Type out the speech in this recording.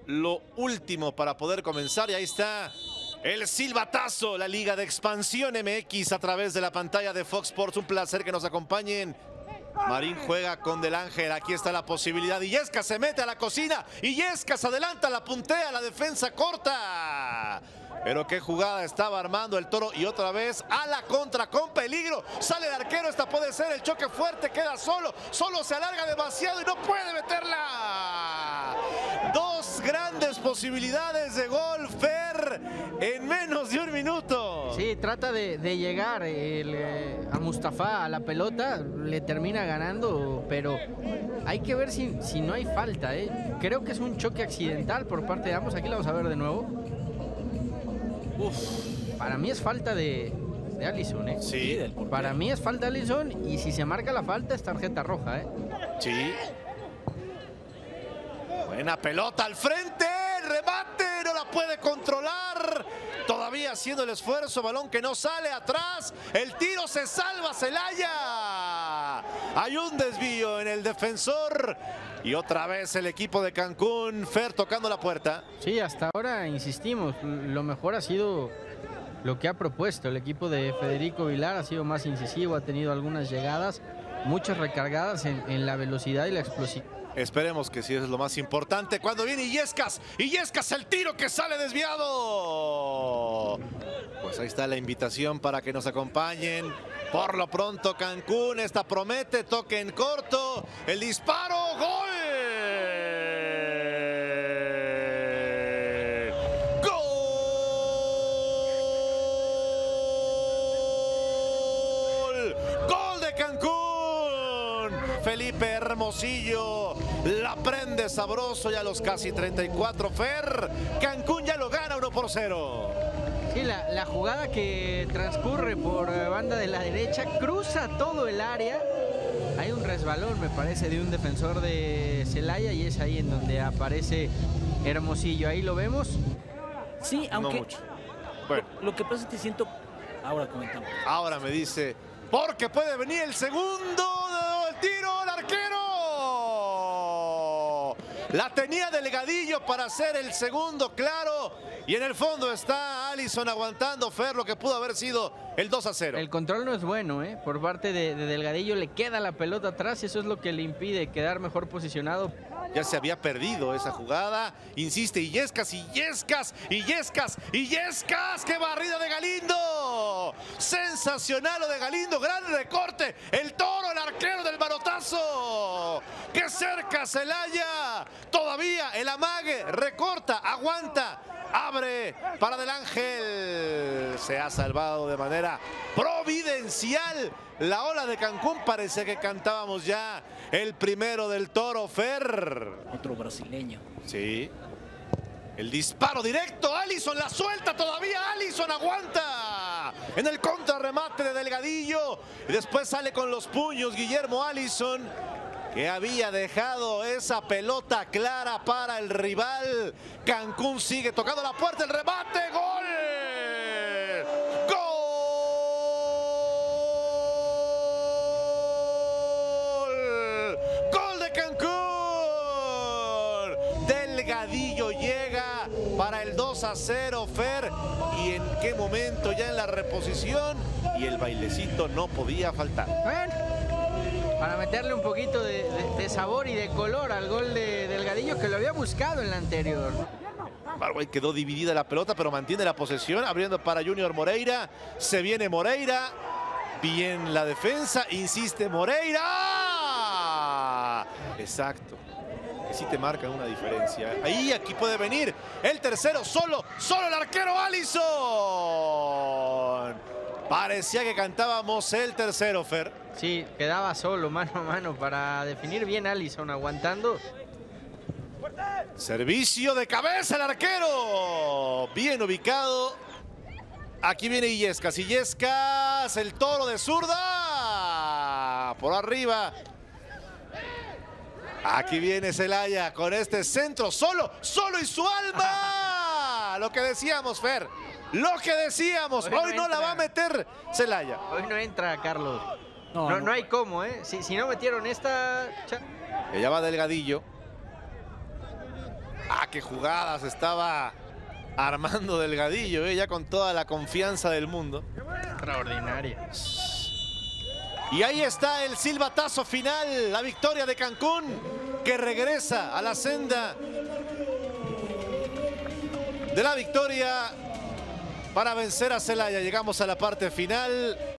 lo último para poder comenzar y ahí está el silbatazo, la Liga de Expansión MX a través de la pantalla de Fox Sports. Un placer que nos acompañen. Marín juega con Del Ángel, aquí está la posibilidad. Illescas se mete a la cocina, Illescas adelanta, la puntea, la defensa corta. Pero qué jugada estaba armando el Toro y otra vez a la contra con peligro. Sale el arquero, esta puede ser el choque fuerte, queda solo se alarga demasiado y no puede meterla. Dos grandes posibilidades de gol, Fer, en menos de un minuto. Sí, trata de llegar a Mustafa a la pelota, le termina ganando, pero hay que ver si no hay falta. Creo que es un choque accidental por parte de ambos, aquí la vamos a ver de nuevo. Para mí es falta de Alisson, Sí, para mí es falta de Alisson y si se marca la falta es tarjeta roja, Sí. Buena pelota al frente, remate, no la puede controlar. Todavía haciendo el esfuerzo, balón que no sale atrás. El tiro se salva, Celaya. Hay un desvío en el defensor. Y otra vez el equipo de Cancún, Fer tocando la puerta. Sí, hasta ahora insistimos, lo mejor ha sido lo que ha propuesto el equipo de Federico Vilar, ha sido más incisivo, ha tenido algunas llegadas, muchas recargadas en la velocidad y la explosividad. Esperemos que sí es lo más importante. Cuando viene Illescas, el tiro que sale desviado. Pues ahí está la invitación para que nos acompañen. Por lo pronto Cancún, esta promete, toque en corto, el disparo, ¡gol! ¡Gol! ¡Gol de Cancún! Felipe Hermosillo la prende sabroso ya a los casi 34, Fer. Cancún ya lo gana 1-0. Sí, la jugada que transcurre por banda de la derecha cruza todo el área. Hay un resbalón, me parece, de un defensor de Celaya y es ahí en donde aparece Hermosillo. Ahí lo vemos. Sí, aunque no mucho. Bueno. Lo que pasa es que siento... Ahora comentamos. Ahora me dice, porque puede venir el segundo, el tiro, el arquero. La tenía Delgadillo para hacer el segundo, claro. Y en el fondo está Alisson aguantando, Fer, lo que pudo haber sido el 2-0. El control no es bueno, por parte de Delgadillo, le queda la pelota atrás y eso es lo que le impide quedar mejor posicionado. Ya se había perdido esa jugada. Insiste Illescas. ¡Qué barrida de Galindo! Sensacional lo de Galindo. Gran recorte. El Toro, el arquero del manotazo. ¡Qué cerca Celaya! Todavía el amague. Recorta, aguanta. Abre para Del Ángel. Se ha salvado de manera providencial. La ola de Cancún, parece que cantábamos ya el primero del Toro, Fer. Otro brasileño. Sí. El disparo directo, Alisson la suelta todavía, Alisson aguanta. En el contrarremate de Delgadillo. Y después sale con los puños Guillermo Alisson, que había dejado esa pelota clara para el rival. Cancún sigue tocando la puerta, el remate, ¡gol! Delgadillo llega para el 2-0, Fer. Y en qué momento ya en la reposición. Y el bailecito no podía faltar. Bueno, para meterle un poquito de sabor y de color al gol de Delgadillo, que lo había buscado en la anterior. Ahí quedó dividida la pelota, pero mantiene la posesión, abriendo para Junior Moreira. Se viene Moreira. Bien la defensa, insiste Moreira. Exacto. Sí te marcan una diferencia. Ahí, aquí puede venir el tercero, solo el arquero Alisson. Parecía que cantábamos el tercero, Fer. Sí, quedaba solo, mano a mano, para definir bien Alisson, aguantando. Servicio de cabeza el arquero. Bien ubicado. Aquí viene Illescas, el Toro de zurda. Por arriba. Aquí viene Celaya con este centro, solo y su alma. Lo que decíamos, Fer, lo que decíamos. Hoy no la va a meter Celaya. Hoy no entra, Carlos. No hay cómo, Si no metieron esta... Que ya va Delgadillo. Ah, qué jugadas estaba armando Delgadillo, ya con toda la confianza del mundo. Extraordinaria. Y ahí está el silbatazo final, la victoria de Cancún, que regresa a la senda de la victoria para vencer a Celaya. Llegamos a la parte final.